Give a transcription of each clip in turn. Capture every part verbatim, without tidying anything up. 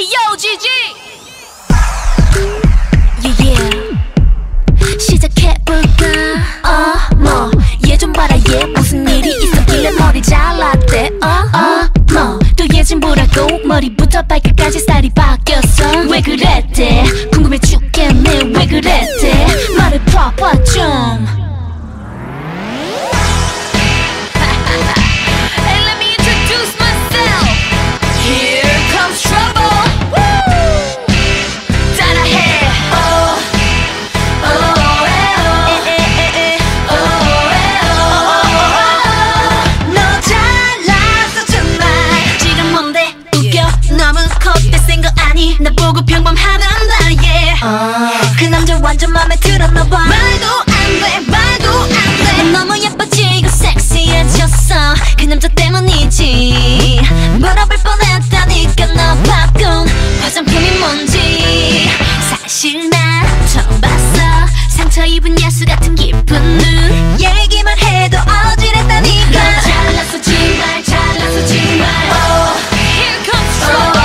Ayo 지지 yeah, yeah. 시작해볼까 어머 얘 좀 봐라 얘 무슨 일이 있었길래 머리 잘랐대 어머 또 얘 좀 보라고 머리부터 발끝까지 스타일이 바뀌었어 왜 그랬대 궁금해 죽겠네 왜 그랬대 말을 봐봐 좀 나 보고 평범하단다 yeah uh. 그 남자 완전 맘에 들었나봐 말도 안돼 말도 안돼 너무 예뻐지고 섹시해졌어 그 남자 때문이지 물어볼 뻔했다니까 너 바꾼 화장품이 뭔지 사실 난 처음 봤어 상처 입은 야수 같은 기쁜 눈 얘기만 해도 어지럽다니까 너 잘났어 정말 잘났어 정말 oh. Here comes trouble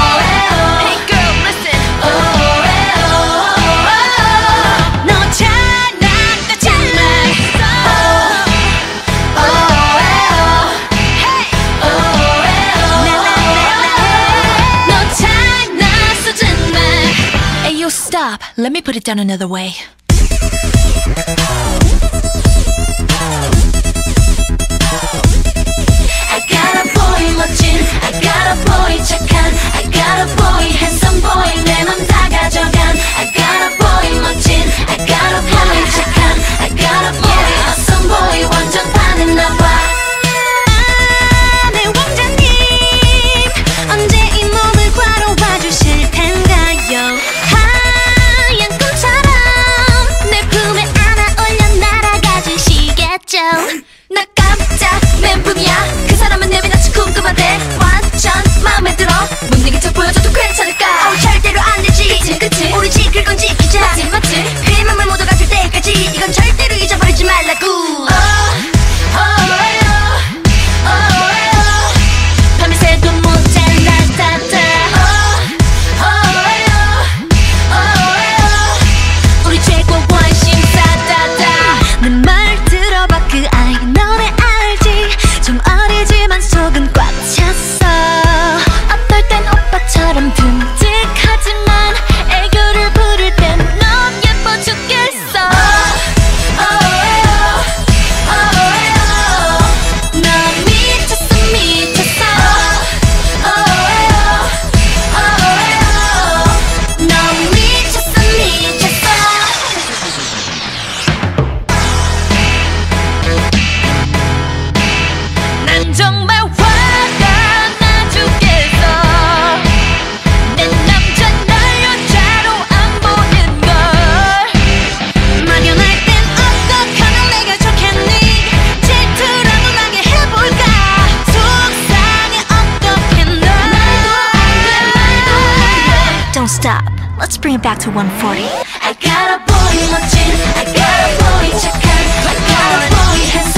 Stop. Let me put it down another way. I got a boy 멋진 I got a boy 착한 I got a boy handsome boy 내 맘 다 가져간 I got a boy 멋진 I got a boy 착한 I got a boy awesome boy 완전 반했나봐 내 왕자님 언제 이 몸을 과로봐 주실 텐가요 나 깜짝 멘붕이야 그 사람은 내 빛나치 궁금한데 완전 마음에 들어 못 이기쳐 보여줘도 괜찮을까 어, 절대로 안 되지 그치 그치 우리 지킬 건 지키자 맞지 맞지 그의 맘을 모두 가질 때까지 이건 절대로 잊어버리지 말라고 oh, oh, oh, oh, oh. 밤새도 모자라다다 oh, oh, oh, oh, oh. 우리 최고 원심 사다다 내 말 들어봐 그 아이 너네 알지 좀 어리지만 속은 꽉 찼어 어떨 땐 오빠처럼 듬직하지만 애교를 부릴 땐 너무 예뻐 죽겠어 oh, oh, oh, oh, oh. 너 미쳤어 미쳤어 oh, oh, oh, oh. 너 미쳤어 미쳤어 난 정말 화가 나 죽겠어 내 남자 날 여자로 안 보는 걸 만연할 땐 어떡하면 내가 좋겠니 질투라도 나게 해볼까 속상해 어떡해 너 말도 안돼 말도 안돼 Don't stop, let's bring it back to one forty I got a boy 멋진 I got a boy 착한 I got a boy handsome